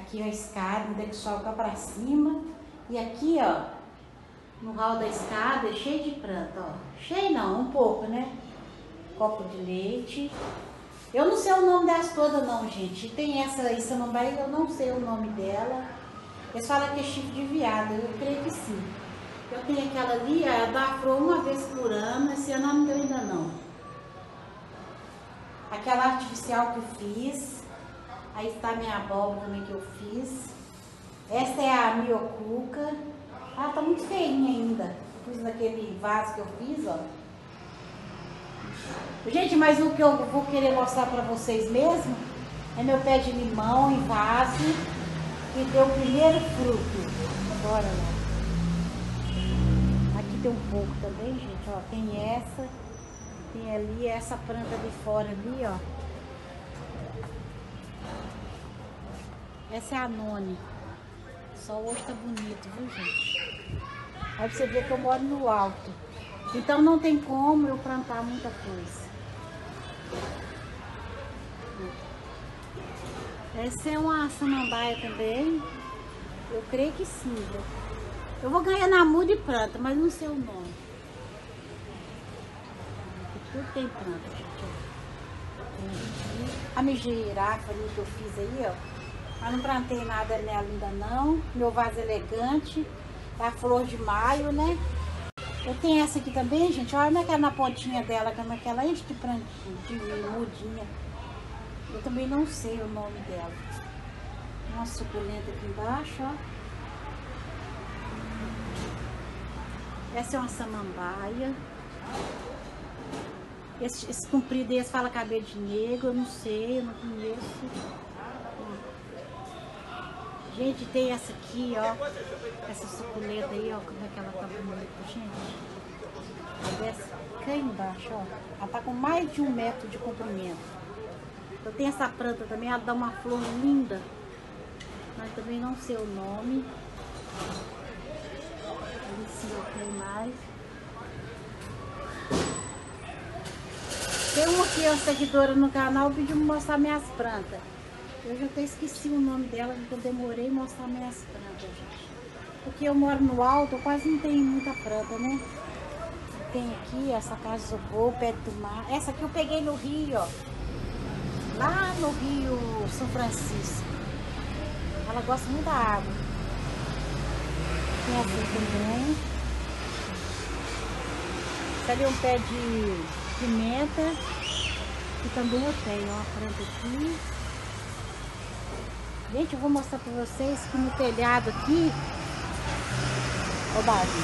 Aqui a escada, onde é que sobe cá pra cima. E aqui, ó, no hall da escada é cheio de planta, ó. Cheio não, um pouco, né? Copo de leite. Eu não sei o nome delas todas não, gente. Tem essa aí, samambaia, eu não sei o nome dela. Eles falam que é chifre de viado, eu creio que sim. Eu tenho aquela ali, ela dá flor uma vez por ano, esse ano não deu ainda não. Aquela artificial que eu fiz. Aí está minha abóbora também que eu fiz. Essa é a miocuca. Ah, tá muito feinha ainda. Pus naquele vaso que eu fiz, ó. Gente, mas o que eu vou querer mostrar pra vocês mesmo é meu pé de limão em vaso, que deu o primeiro fruto. Bora lá. Aqui tem um pouco também, gente, ó. Tem essa, tem ali, essa planta de fora ali, ó. Essa é a noni. Só hoje tá bonito, viu, gente? Aí você vê que eu moro no alto. Então não tem como eu plantar muita coisa. Essa é uma samambaia também. Eu creio que sim. Eu vou ganhar na muda e planta, mas não sei o nome. Aqui tudo tem planta, gente. A minha girafa ali que eu fiz aí, ó. Mas não plantei nada nela ainda não. Meu vaso elegante. É a flor de maio, né? Eu tenho essa aqui também, gente. Olha naquela na pontinha dela, como aquela enche de plantinha, de mudinha. Eu também não sei o nome dela. Uma suculenta aqui embaixo, ó. Essa é uma samambaia. Esse comprido, esse fala cabelo de negro, eu não sei, eu não conheço. Gente, tem essa aqui, ó. Essa suculenta aí, ó, como é que ela tá bonita, gente. Essa cá embaixo, ó. Ela tá com mais de 1 metro de comprimento. Eu tenho essa planta também, ela dá uma flor linda. Mas também não sei o nome. Ali em cima tem mais. Tem uma aqui, ó, seguidora no canal, pediu me mostrar minhas plantas. Eu já até esqueci o nome dela, porque eu demorei a mostrar minhas plantas, gente. Porque eu moro no alto, eu quase não tenho muita planta, né? Tem aqui essa casa de isopor, perto do mar. Essa aqui eu peguei no rio, ó. Lá no Rio São Francisco. Ela gosta muito da água. Tem essa também. Esse ali é um pé de pimenta. Que também eu tenho, ó, a planta aqui. Gente, eu vou mostrar pra vocês que no telhado aqui, ó, Barbie,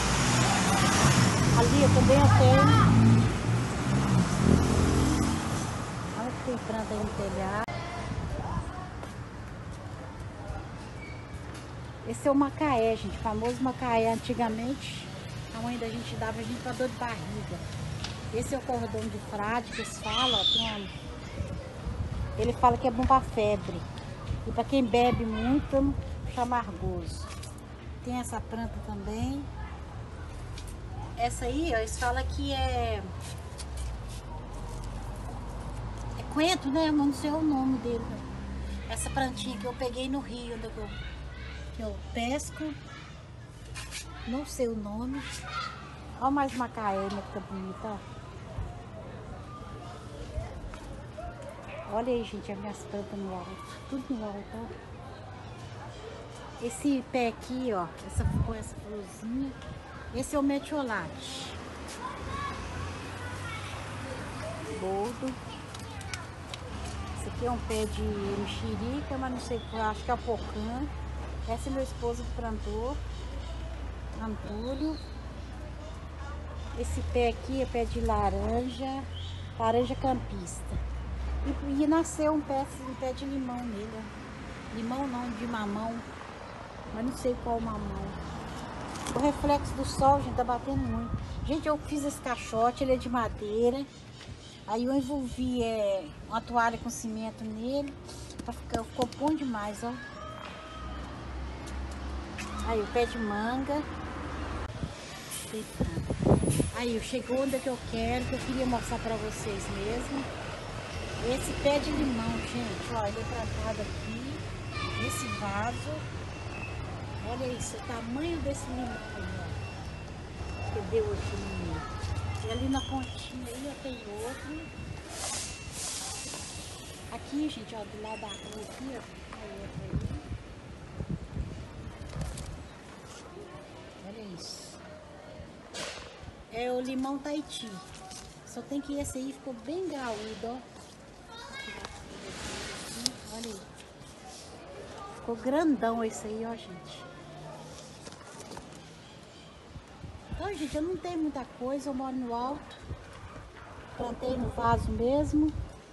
ali eu também tenho. Olha que tem planta aí no telhado. Esse é o macaé, gente, o famoso macaé. Antigamente, a mãe da gente dava a gente pra dor de barriga. Esse é o cordão de frade que eles falam, ó, ele fala que é bom pra febre. E para quem bebe muito, chama amargoso. Tem essa planta também. Essa aí, ó, eles falam que é coentro, né? Eu não sei o nome dele. Essa plantinha que eu peguei no rio, onde que eu pesco. Não sei o nome. Olha mais macaé, que tá bonita, ó. Olha aí, gente, as minhas plantas no alto. Tudo no alto, ó. Esse pé aqui, ó. Com essa florzinha. Esse é o metiolate. Boldo. Esse aqui é um pé de mexerica, mas não sei qual. Acho que é o pocã. Esse é meu esposo que plantou. Antúlio. Esse pé aqui é pé de laranja. Laranja campista. E nasceu um pé de limão nele, ó. Limão não, de mamão. Mas não sei qual mamão. O reflexo do sol, gente, tá batendo muito. Gente, eu fiz esse caixote, ele é de madeira. Aí eu envolvi uma toalha com cimento nele. Ficou bom demais, ó. Aí o pé de manga. Aí chegou onde é que eu quero, que eu queria mostrar pra vocês mesmo. Esse pé de limão, gente, ó, ele é plantado aqui. Esse vaso, olha isso, o tamanho desse limão aí, ó. Que deu aqui no meio. E ali na pontinha aí, ó, tem outro. Aqui, gente, ó, do lado da rua aqui, ó, tem outro aí. Olha isso. É o limão Tahiti. Só tem que esse aí ficou bem graúdo, ó. Olha aí. Ficou grandão esse aí, ó, gente. Então, gente, eu não tenho muita coisa, eu moro no alto. Plantei no vaso mesmo.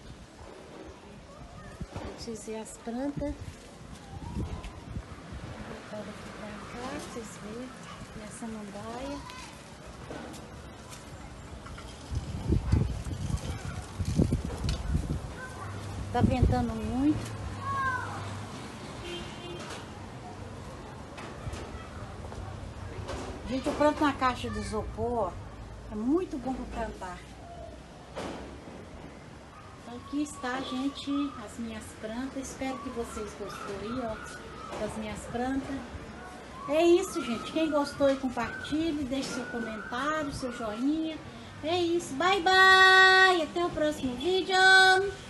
Utilizei as plantas. Vou botar aqui pra cá, pra vocês verem. E essa samambaia. Tá ventando muito. Gente, eu planto na caixa de isopor. É muito bom para plantar. Então aqui está, gente, as minhas plantas. Espero que vocês gostou aí, ó, das minhas plantas. É isso, gente. Quem gostou, compartilhe, deixe seu comentário, seu joinha. É isso. Bye, bye. Até o próximo vídeo.